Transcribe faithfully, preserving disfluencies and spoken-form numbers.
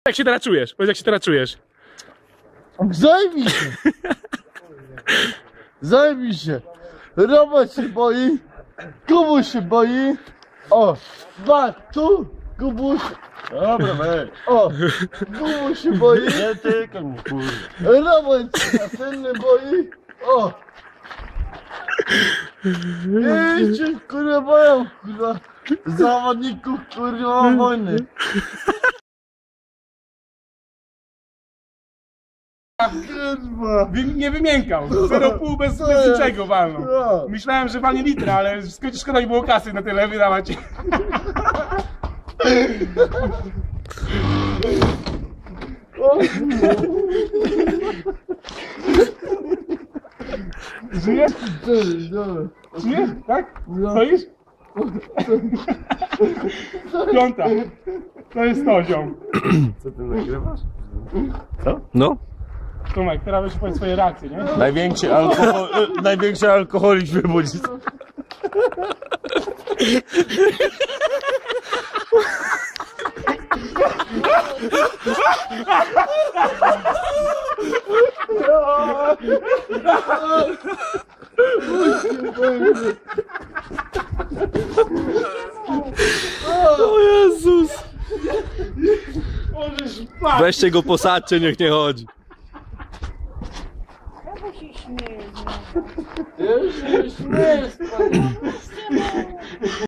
Jak się teraz czujesz? Powiedz, jak się teraz czujesz? Zajmij się! Zajmij się! Robot się boi, Kubuś się boi. O, dwa, tu, Kubuś. Dobra, weź. O, Kubuś się boi. Nie tykaj mnie, kurde. Robot się następny boi. O! I się kurwa boją, kurwa. Zawodników kurwa wojny. Kurwa. Wy, nie wymiękał. zero przecinek pięć bez, bez niczego walną. No. Myślałem, że walnie litra, ale szkoda nie było kasy na tyle wydawać. Żyjesz? Dobra. Żyjesz? Tak? Stoisz? Piąta. To jest to, ziom. Co ty nagrywasz? No. Tomek, teraz będziesz powiedzieć swoje reakcje, nie? Największy alkohol, e, największy alkoholizm wybudzi. O Jezus! Możesz paść. Weźcie go, posadźcie, niech nie chodzi. Czemu się śmiejesz? Ja już się śmieję z pani.